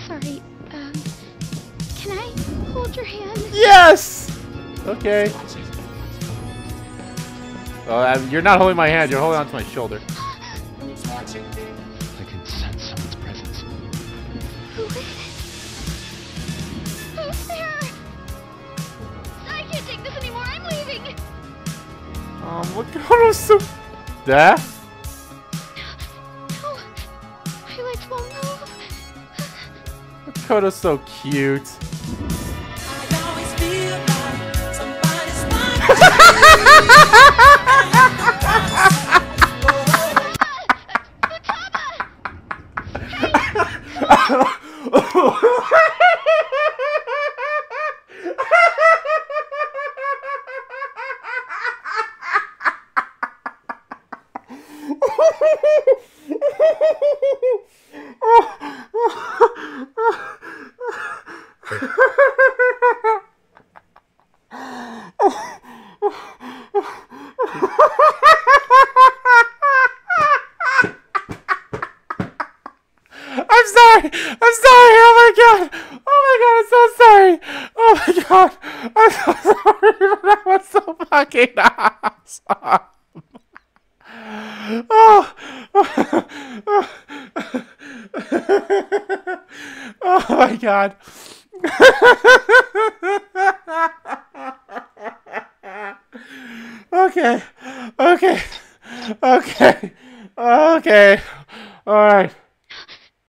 sorry. Can I hold your hand? Yes! Okay. Well, you're not holding my hand, you're holding onto my shoulder. I can sense someone's presence. Who is it? Who's there? I can't take this anymore. I'm leaving. Look at how so. There? No. My legs won't move. Dakota's so cute. I'm sorry. Oh my god. I'm so sorry. Oh my god. I'm so sorry. That was so fucking awesome. Oh. Oh my god. Okay.